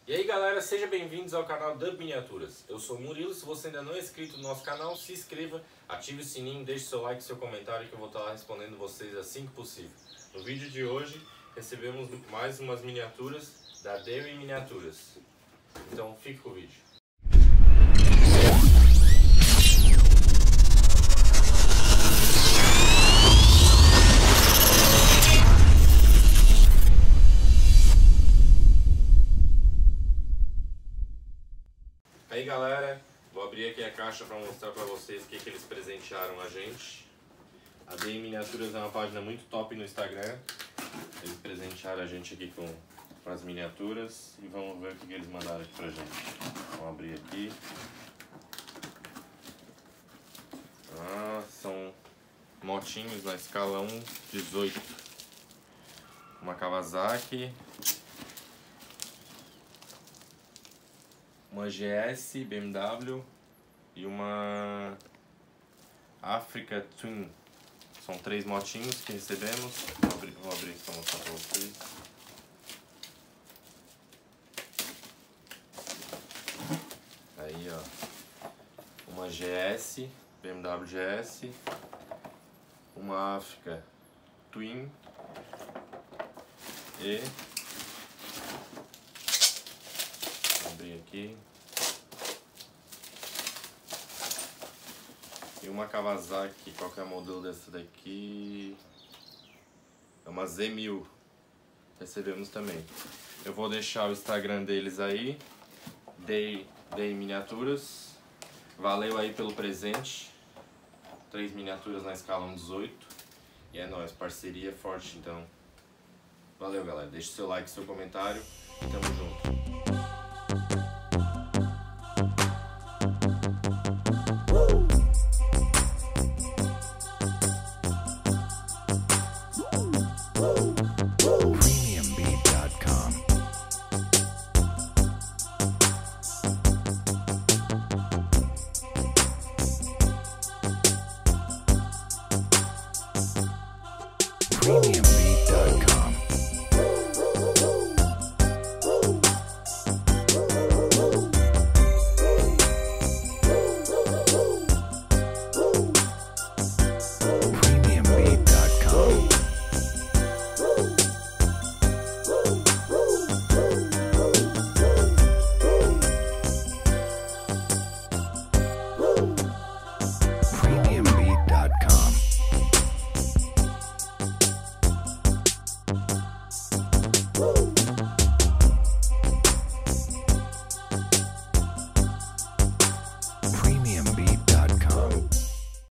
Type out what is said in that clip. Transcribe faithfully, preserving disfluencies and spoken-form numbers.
E aí galera, sejam bem-vindos ao canal Dub Miniaturas. Eu sou o Murilo, se você ainda não é inscrito no nosso canal, se inscreva, ative o sininho, deixe seu like e seu comentário que eu vou estar respondendo vocês assim que possível. No vídeo de hoje, recebemos mais umas miniaturas da Demi Miniaturas. Então fique com o vídeo. Aí galera, vou abrir aqui a caixa para mostrar para vocês o que, que eles presentearam a gente. A D M Miniaturas é uma página muito top no Instagram. Eles presentearam a gente aqui com, com as miniaturas e vamos ver o que, que eles mandaram aqui pra gente. Vamos abrir aqui. Ah, são motinhos na escala um dezoito. Uma Kawasaki. Uma G S B M W e uma Africa Twin. São três motinhos que recebemos. Vou abrir, vou abrir para mostrar para vocês. Aí ó, uma G S, B M W G S, uma Africa Twin e abrir aqui. E uma Kawasaki, qual que é o modelo dessa daqui? É uma Z mil. Recebemos também. Eu vou deixar o Instagram deles aí. Dei, dei miniaturas. Valeu aí pelo presente. Três miniaturas na escala um dezoito. E é nóis, parceria forte então. Valeu galera, deixe seu like, seu comentário e tamo junto.